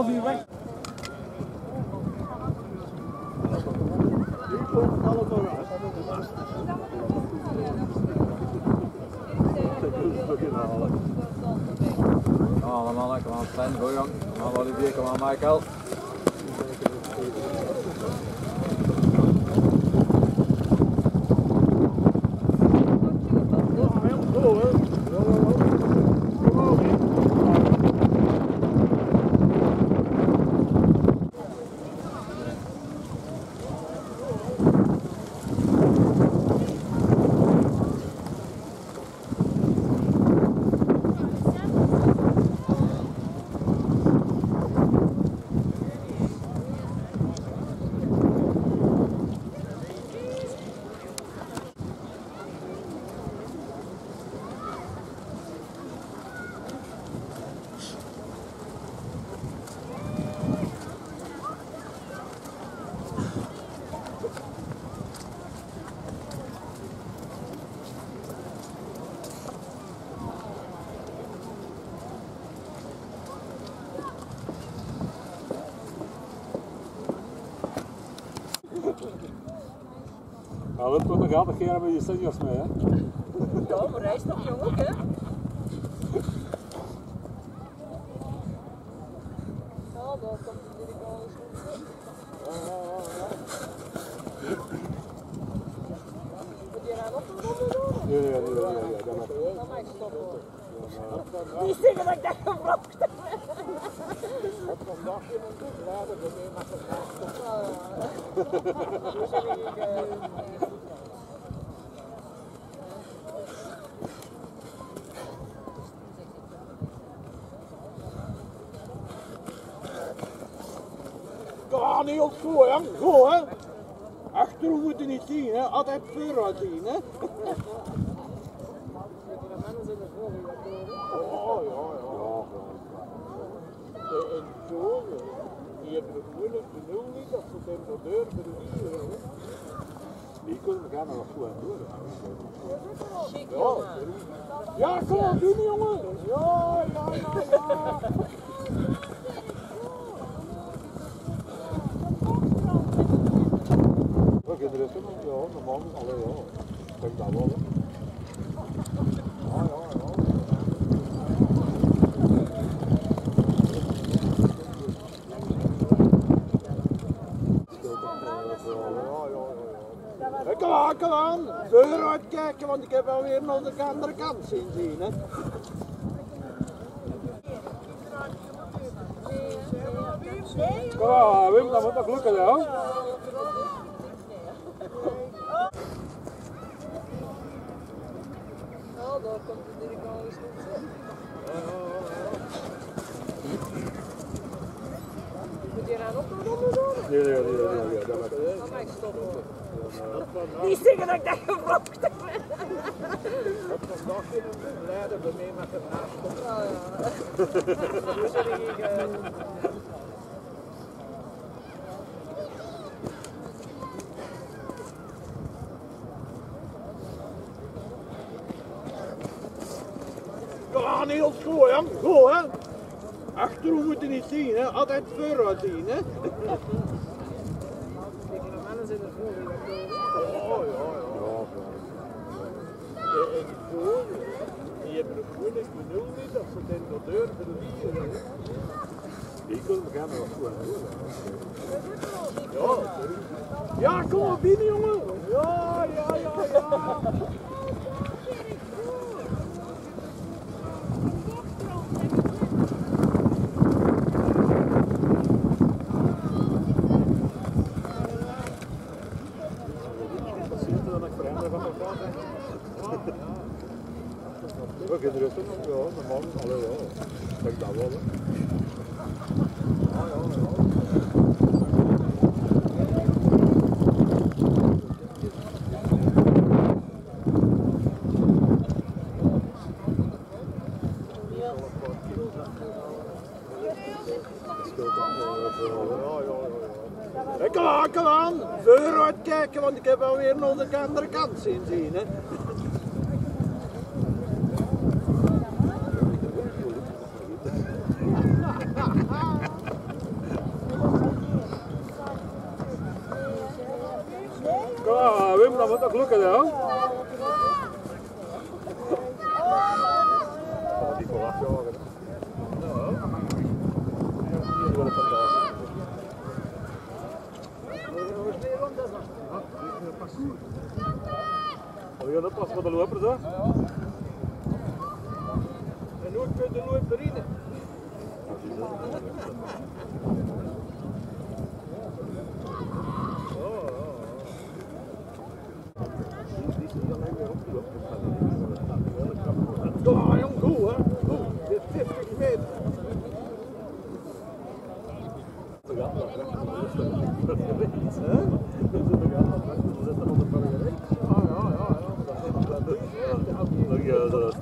half uur weg. Allemaal lekker aan Stijn, Bojan. Kom aan Olivier, kom aan Michael. Ja, dat komt nog altijd keer met je seniors mee, hè? Ja, maar hij is nog jong ook, hè? Ja, dat komt natuurlijk wel eens goed. Moet je daar nog een ronde doen? Ja, Dan mag ik stoppen. Die zeggen dat ik dat gebroken heb. Op vandaag in een boek laden, dan mag het graag stoppen. Hoe zeg ik? Ja, niet op zo, hè? Zo, hè? Achterom moet je niet zien, hè? Altijd vooruit zien, hè? Oh, ja. En zo, die hebben het moeilijk genoeg niet, dat ze zijn de deur verliezen. Die kunnen we gaan nog goed aan doen. Ja, kom op, doen jongen! Ja. Ook in de rest nog, ja, normaal, allee, ja. Ik denk dat wel, hè. Ja. Kom aan! Vooruit kijken, want ik heb alweer nog de andere kant zien, hè? Kom aan, Wim, dat moet nog lukken, hè? Ja, daar komt natuurlijk wel eens goed. Moet je daar nog een ronde doen? Ja, dat mag. Dan mag ik stoppen. Die zeggen dat ik dat gebroken heb. Op vandaag in een boek laden, dan mag het graag stoppen. Hoe zeg ik? Ja, niet op zo, hè? Zo, hè? Achterom moet je niet zien, hè? Altijd vooruit zien, hè? De mannen zijn er voor. Ja. En zo, die hebben het moeilijk genoeg niet, dat ze zijn de deur verliezen, hè? Die kunnen we gaan nog goed aan doen. Ja, kom maar binnen, jongen! Ja. Ook in de rest nog, ja, normaal, allee, ja. Ik denk dat wel, hè. Kom aan! Vooruit kijken, want ik heb alweer nog de andere kant zien, hè? dat moet toch lukken, hè? Die voor 8 jaar. Hier wil ik van daar. Oh ja, dat past voor de lopers, hè? En hoe kun je de loop erin? Ja, jong, goed hè? Goed. Dit is 50 meter. Dat gaat nog recht op de rust. Dat is rechts, hè? Dat gaat nog recht op de rust van de bergen rechts. Ja. Ja, dat is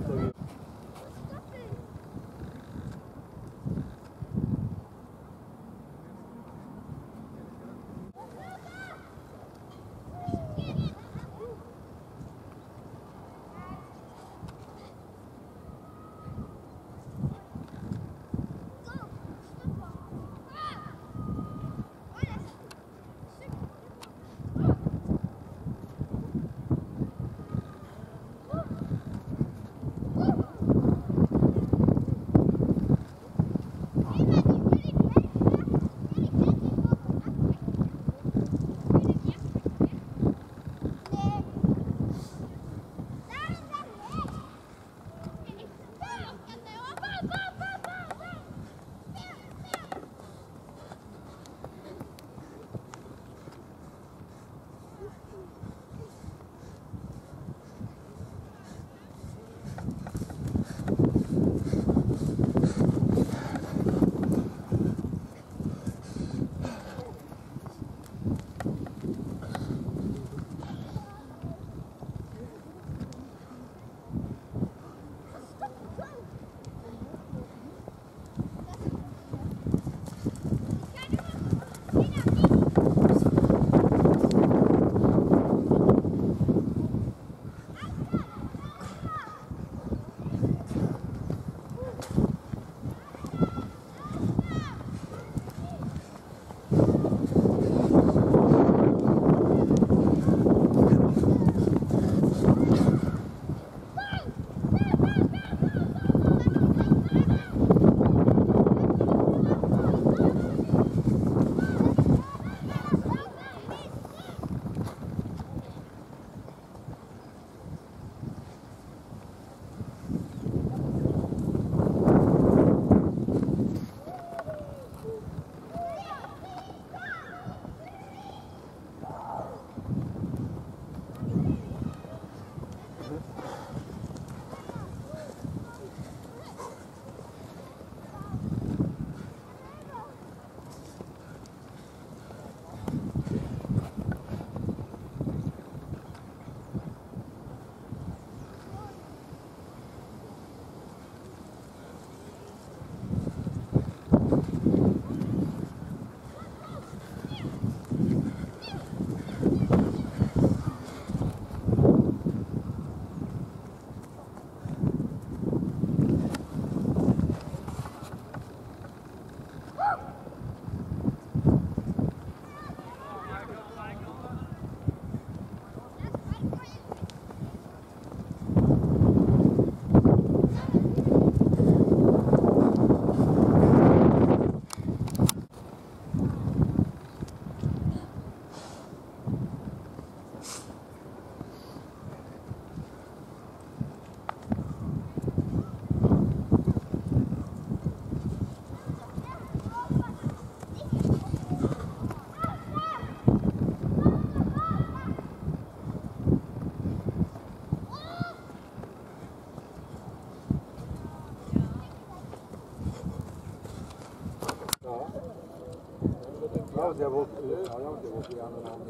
Ja, der wordt weer aan de hand.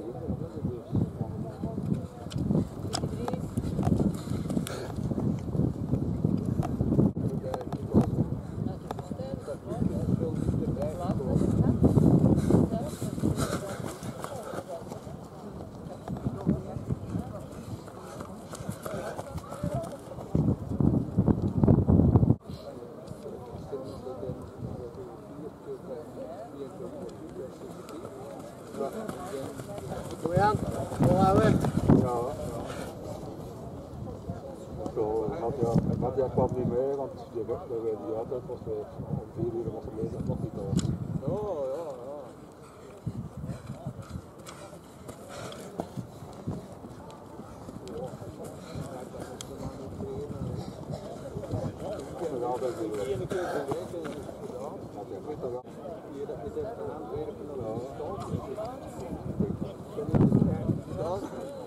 Kom aan, kom maar weg. Ja. Zo, Nadja kwam niet mee, want die auto was om 4 uur was ze bezig, nog niet thuis. Ja, ja, ja. Ja, dat is wel. Ene keer per week en dat is gedaan. Hier dat je het van Antwerpen naar de stad. Dan is het eigenlijk gedaan.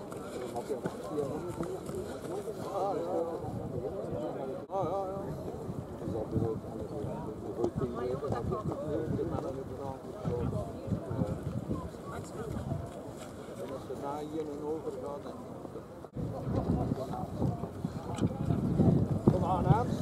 Ah, ja. Ah, ja, ja. Dus dat is ook een goed ding weten, dat is ook niet de mannen hebben aangesproken. En als er na hier en over gaat, dan... Kom aan, Hans.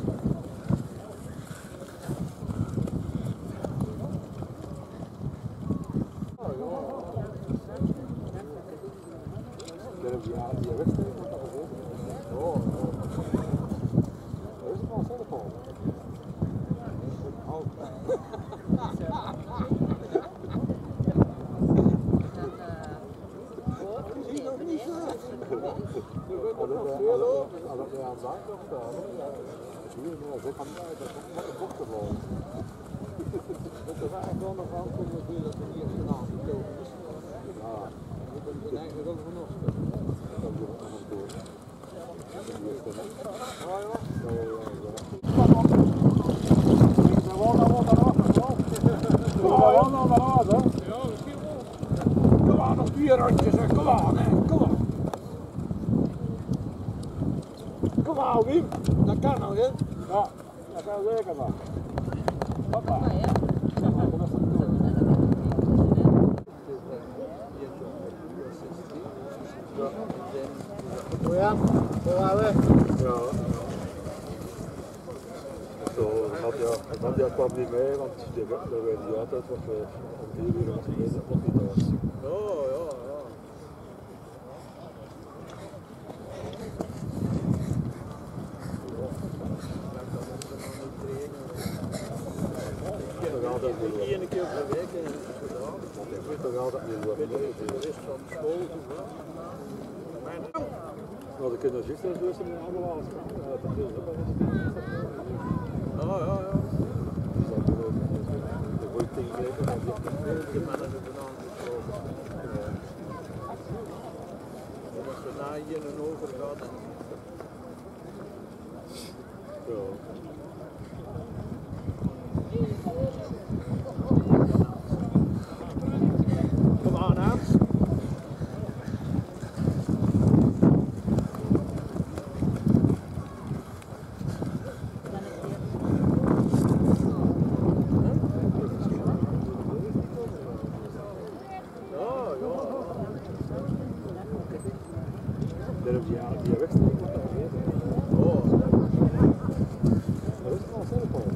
Die wedstrijd wordt dat gegeven. Oh, dat is het wel zelf al. Zie nog niet zo. Als dat weer aan de aankomst staat, hier zit van mij, dat komt met de bocht te vallen. Dat er eigenlijk wel nog aankomen dat er hier gedaan gekomen is. Ja. Ik ben eigenlijk wel vanochtend. Dat is nog een door. Ah ja. Kom aan, nog 4 rondjes, hè. Kom aan, hè. Kom aan. Kom aan, Wim. Dat kan nog, hè. Ja, dat kan zeker wel. Papa. Ja, kom maar weg. Ja. Zo, Nadja kwam niet mee, want die auto was om 4 uur was ze bezig, nog niet thuis. Ja, ja, ja. Ene keer per week en dat is gedaan. Dan gaat dat niet worden. De rest van school. Nou, de kinderen juist dus allemaal aan Ja, ja, ja. Dus dat is ook een goed ding weten, dat De mannen hebben aangesproken. En als er na hier en over gaat, dan... ja. Kom aan, Hans. Die wedstrijd wordt dat gegeven. Oh. Dat is wel zelf al.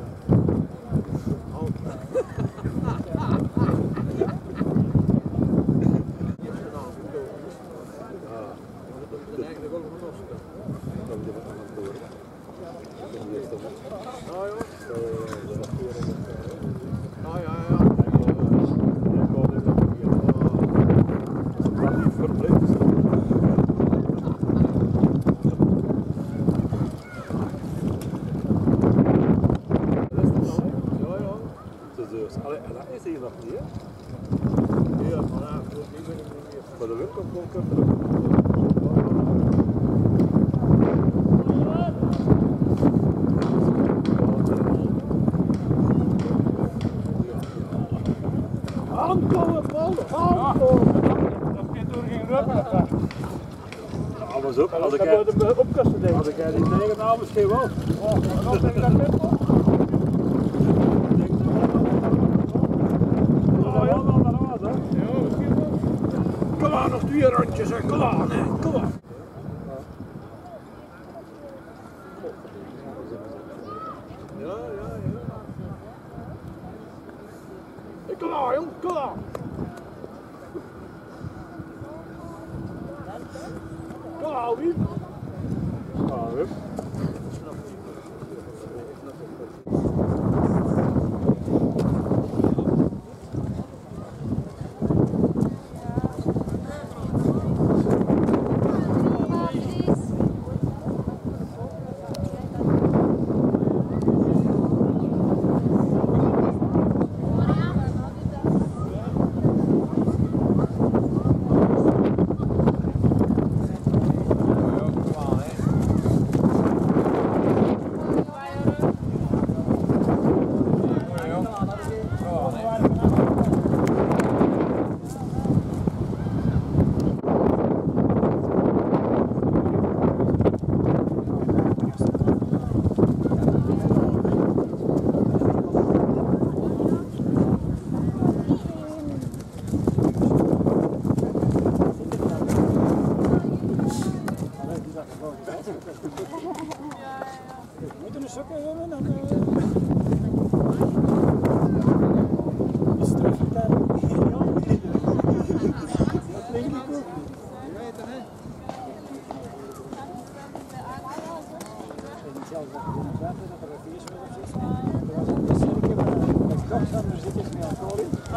Eigenlijk wel genossen. Dan moet je wat aan het door. Dat is de eerste. Ah ja. Dat Ah ja, ja. kan niet verplicht zijn. En dat is hier nog niet, hè? Ja, maar ja, goed, die ben ik niet meer. Maar de wind komt gewoon terug. Aankomen, Paul! Aankomen! Dat gaat door geen rubber. Ja, maar zo, als ik de opkasten denken. die tegenaan misschien wel. Wat denk je dat met? Kom aan, nog 2 rondjes, hè. Kom aan, hè. Kom aan. Ja, ja, ja. Hey, kom aan, jong, kom aan. Kom aan, Wim. Ah, Wim.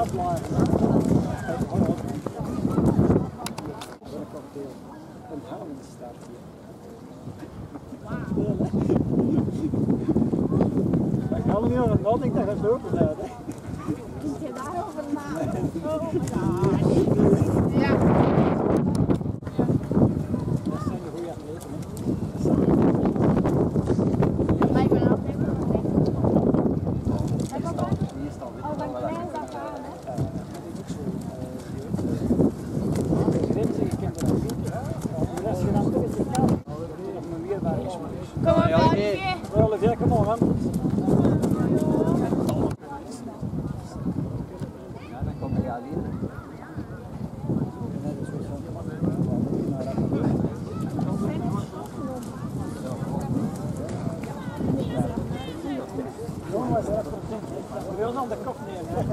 Ik ga er niet over nadenken dat je open bent. Denk je daarover na? Ja. Ja. Dat zijn de goede atleten. Maar ik ben altijd Kom op, Olivier. Olivier, kom op, man. Ja, dan kom je alleen. Jongens, we willen aan de kop nemen.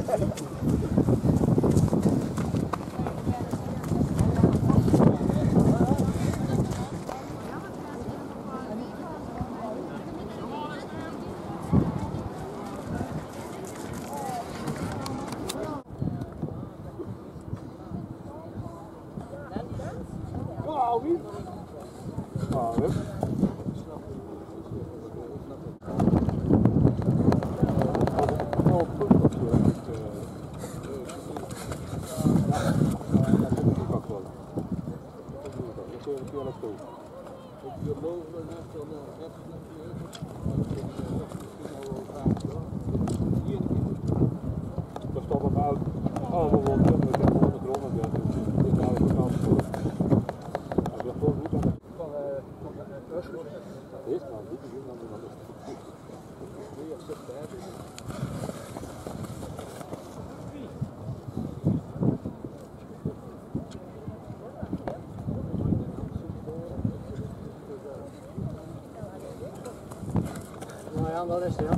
Nou ja, dat is het, ja.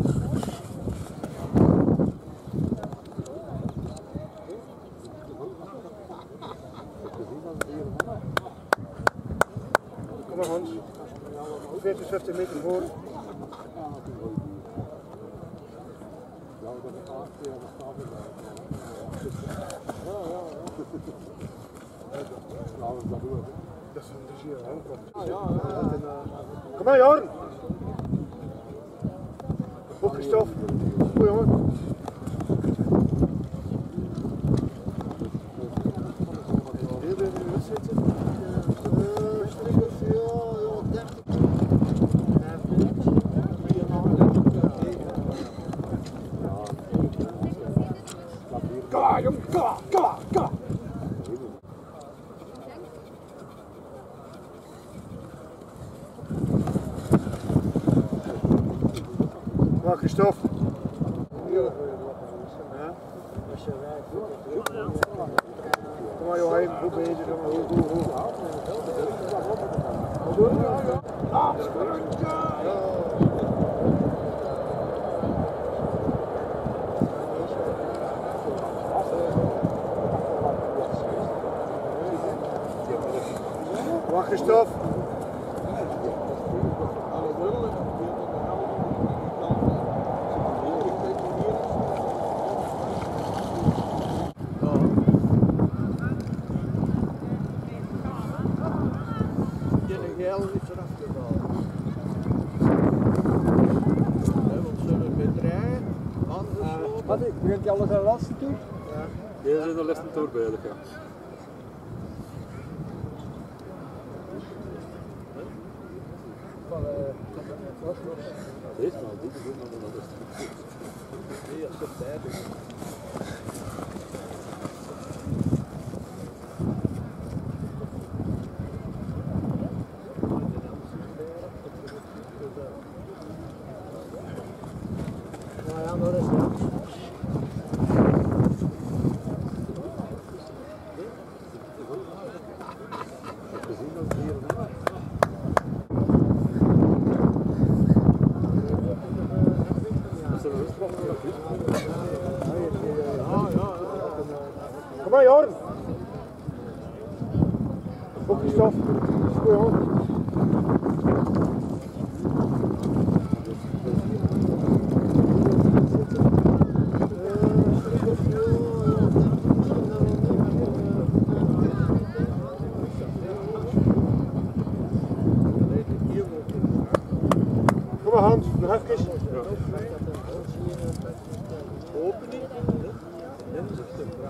Kom maar Hans. 40, 50 meter voor. Dat is een regie aankomt. Kom maar Jorn! Goed Christophe. Goed jongen. Kom maar jongen, kom maar, kom maar, kom maar. Kom maar Christophe. Ja. Kom maar Johan, goed bezig, kom maar, goed. Kom maar Christophe. Wat, begint je alles aan de laatste toe? Ja. Deze is de laatste toer bij elkaar. Deze maar, dit is ook nog een laatste. Nee, dat is toch tijd. Nou ja, dat is het, ja. Kom maar Jorn. Goed Christophe. Goed jongen.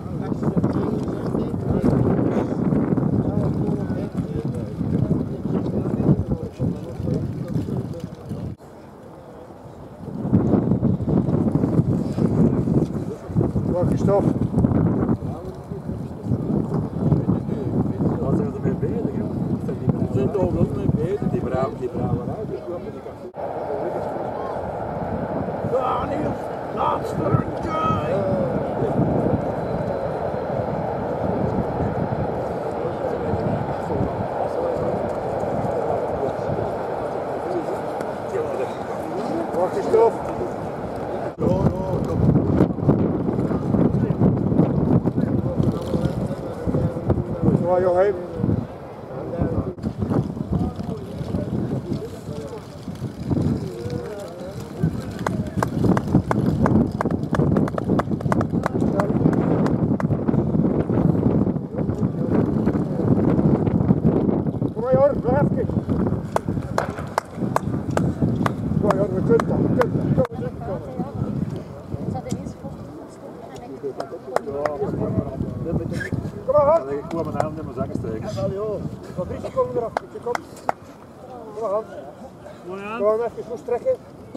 Stop. Wat zijn ze mee bezig? Ze zijn toch wel mee bezig, die brouwen uit. Daniel, laatste rondje! Wacht eens, stop. Kom maar, Johan. Kom maar, Jor, nog even. Kom maar, Jor, we kunnen dat. Kom maar, Hans. Ik kom mijn naam in mijn zakken steken. Wel joh, Fabrice, kom eraf. Kom maar, Hans. Kom maar, even goed strekken.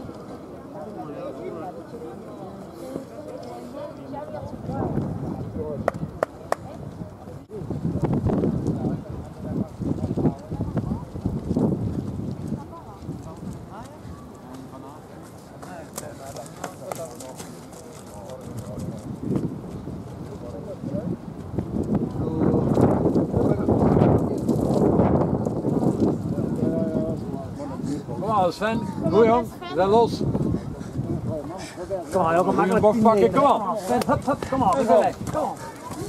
Kom maar Sven, doe jong, we zijn los. Kom maar, heel Mag bocht pakken, kom op. Kom op, we zijn weg. Kom op.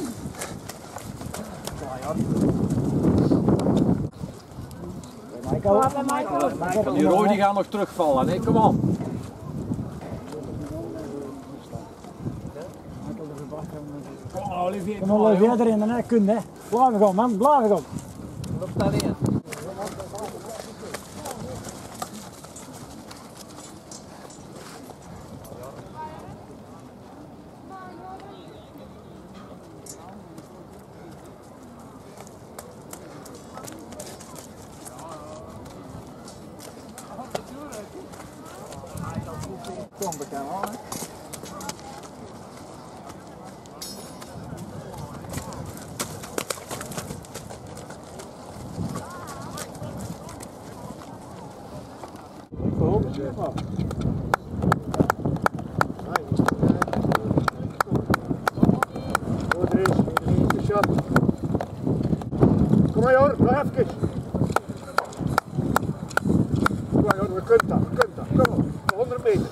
Michael. Die rooi die gaan nog terugvallen, nee, kom op. Kom maar, Olivier erin, dan heb je kunnen. Blijven gaan, man, blijven gaan. Wat staat in? Kom bekend hoor. Kom maar, Jor, nog even. Kom maar, Jor, we kunnen dat. Kom op, 100 meter.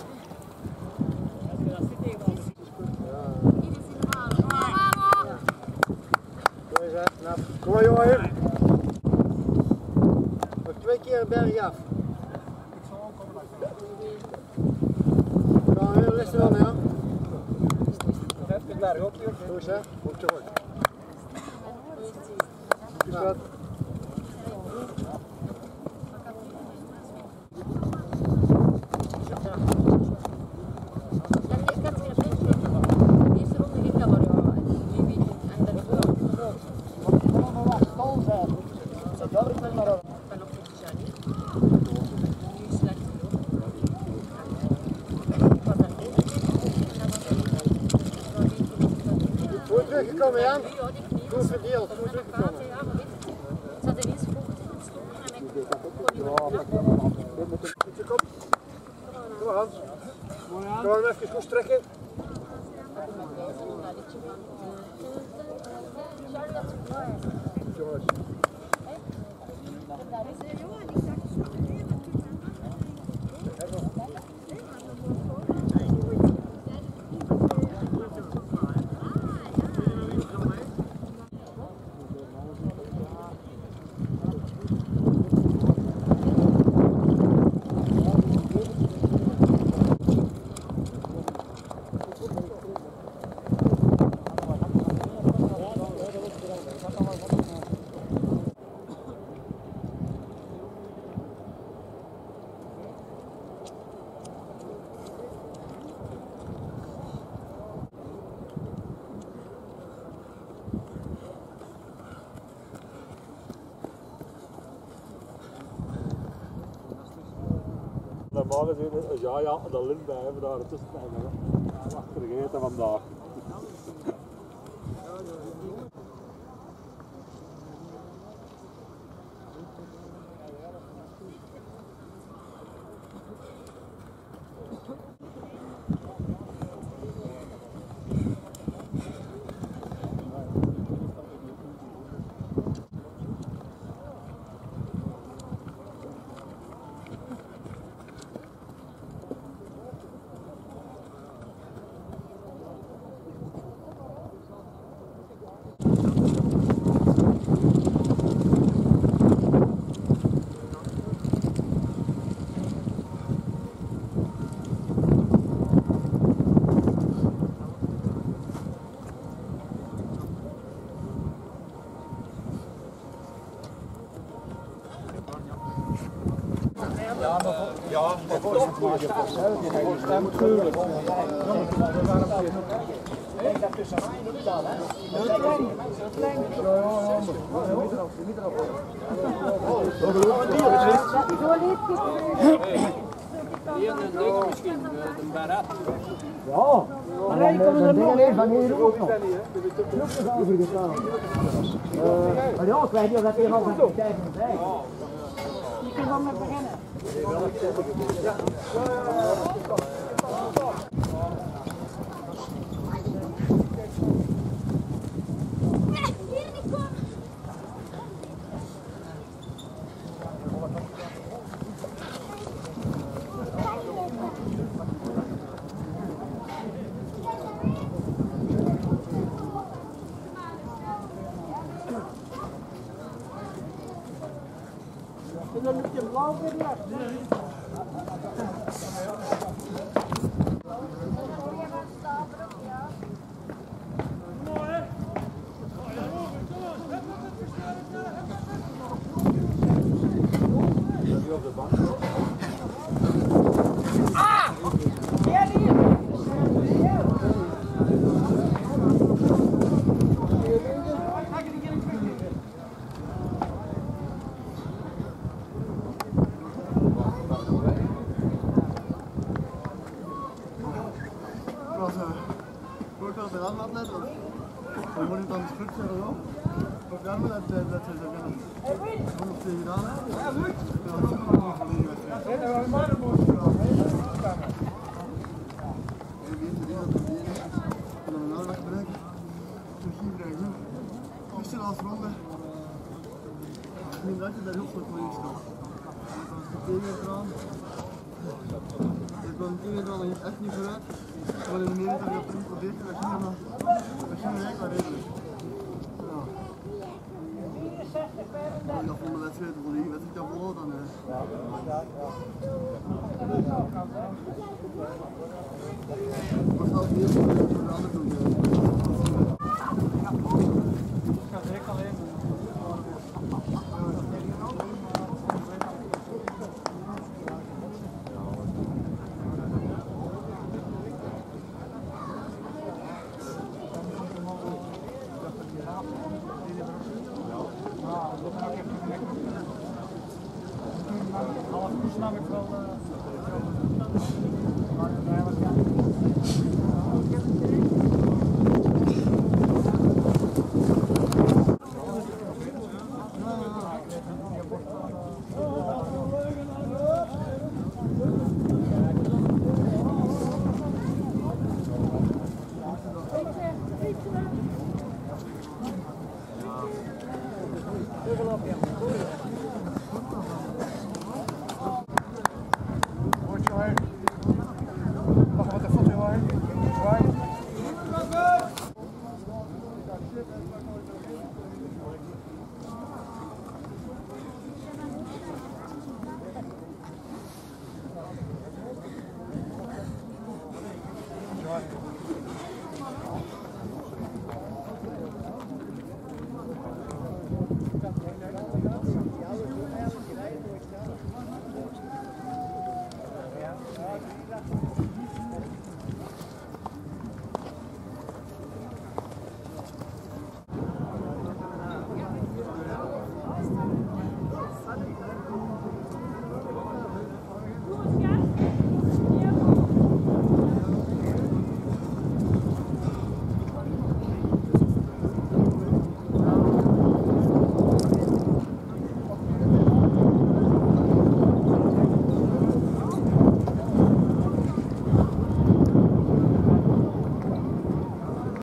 Kom maar, Johan. Nog 2 keer een berg af. Gaan we heel rustig aan, ja? Even berg op, joh. Zo is hè? Goed zo. Is dat? Goed teruggekomen, Jan. Goed verdeeld, goed teruggekomen. Kom maar, Hans. Kom maar, even goed strekken. Jongens. normaal gezien, ja, dat lint bij hebben daar tussen. Achter gegeten vandaag. Ja, maar hij komt er nog in van hier ook nog. Maar ja, ik weet niet of dat hier al van de tijd moet zijn. Je kunt wel met beginnen. En dan moet je blauw weer weg. Dan moet ik dan het goed zeggen ook. Of dan dat ze dat gedaan hebben. Ja, goed. En dan een aandacht bereiken. Misschien krijgen. Misschien als ronde. Misschien dat je daar ook voor je staat. Dan is het tegenaan. Ik ben tegenaan echt niet vooruit. Maar in de mening dat je op een probeert, dat je nog eigenlijk wel redelijk. Ja. Als je nog van de wedstrijd voor die wedstrijd kan volgen, dan maar zelfs niet voor de andere doen. Ik ga direct alleen. Snap ik wel. Wat een foto hoor.